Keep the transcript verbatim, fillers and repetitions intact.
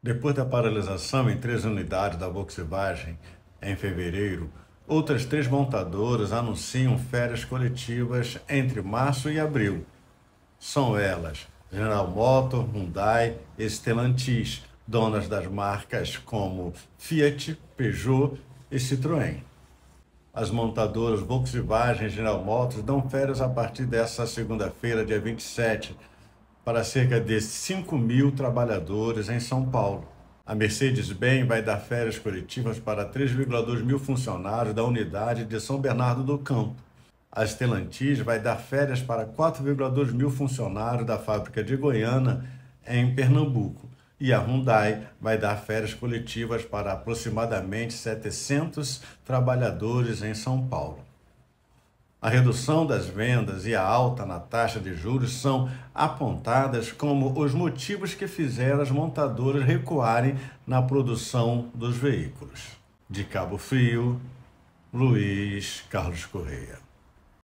Depois da paralisação em três unidades da Volkswagen em fevereiro, outras três montadoras anunciam férias coletivas entre março e abril. São elas General Motors, Hyundai e Stellantis, donas das marcas como Fiat, Peugeot e Citroën. As montadoras Volkswagen e General Motors dão férias a partir desta segunda-feira, dia vinte e sete, para cerca de cinco mil trabalhadores em São Paulo. A Mercedes-Benz vai dar férias coletivas para três vírgula dois mil funcionários da unidade de São Bernardo do Campo. A Stellantis vai dar férias para quatro vírgula dois mil funcionários da fábrica de Goiânia, em Pernambuco. E a Hyundai vai dar férias coletivas para aproximadamente setecentos trabalhadores em São Paulo. A redução das vendas e a alta na taxa de juros são apontadas como os motivos que fizeram as montadoras recuarem na produção dos veículos. De Cabo Frio, Luiz Carlos Correia.